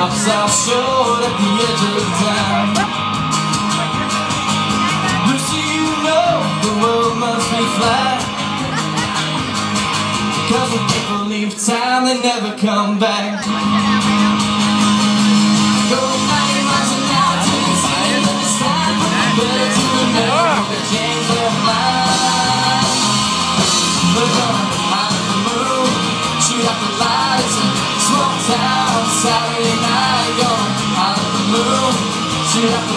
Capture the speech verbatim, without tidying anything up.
stops off short at the edge of town. Lucy, you know the world must be flat, cause when people leave town they never come back. Go ninety miles an hour to the city of this time, better to remember to change their mind. We're gonna hide the moon, shoot out the lights in small town Saturday night. Gonna hide the moon, shoot out the